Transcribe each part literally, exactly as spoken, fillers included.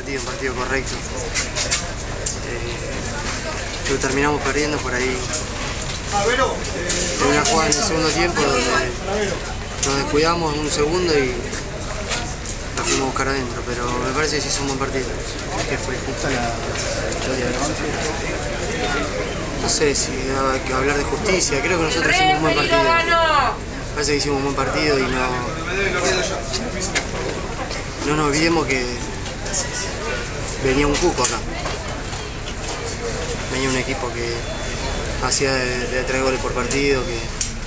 partido, un partido correcto. Eh, lo terminamos perdiendo por ahí. En una jugada en el segundo tiempo donde nos descuidamos en un segundo y la fuimos a buscar adentro, pero me parece que sí hizo un buen partido. ¿Que fue justa la victoria del Banfield? No sé si hay que hablar de justicia, creo que nosotros hicimos un buen partido. Me parece que hicimos un buen partido y no, no nos olvidemos que venía un cuco acá. Venía un equipo que hacía de, de tres goles por partido, que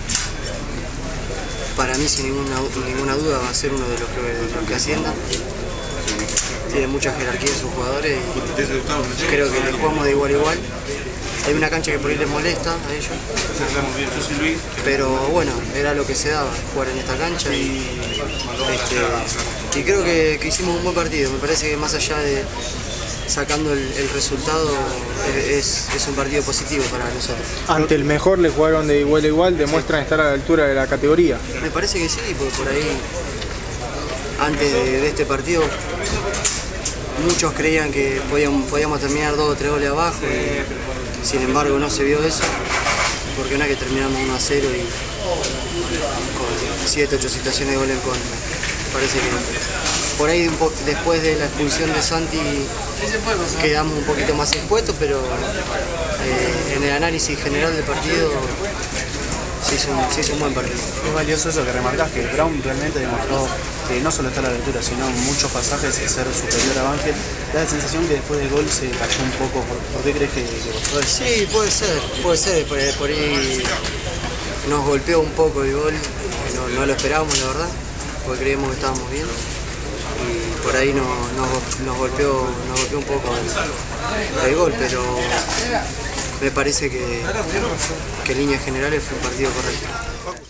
para mí sin ninguna, ninguna duda va a ser uno de los que, de los que asciendan. Tiene mucha jerarquía en sus jugadores y creo que le jugamos de igual a igual. Hay una cancha que por ahí les molesta a ellos, pero bueno, era lo que se daba, jugar en esta cancha y, este, y creo que, que hicimos un buen partido. Me parece que más allá de sacando el, el resultado es, es un partido positivo para nosotros. Ante el mejor le jugaron de igual a igual, demuestran sí. estar a la altura de la categoría. Me parece que sí, porque por ahí antes de, de este partido muchos creían que podíamos, podíamos terminar dos o tres goles abajo y sin embargo no se vio eso, porque no es que terminamos uno a cero y con siete ocho situaciones de gol en contra. Parece que por ahí un po después de la expulsión de Santi quedamos un poquito más expuestos, pero eh, en el análisis general del partido se hizo, un, se hizo un buen partido. Es valioso eso que remarcás, que Brown realmente demostró que no solo está a la altura, sino en muchos pasajes ser superior a Banfield. Da la sensación que después del gol se cayó un poco. ¿Por, ¿por qué crees que, que costó eso? Sí, puede ser, puede ser. Por, por ahí nos golpeó un poco el gol, no, no lo esperábamos la verdad, porque creíamos que estábamos bien. Y por ahí no, nos, nos, golpeó, nos golpeó un poco el, el gol, pero me parece que, que en líneas generales fue un partido correcto.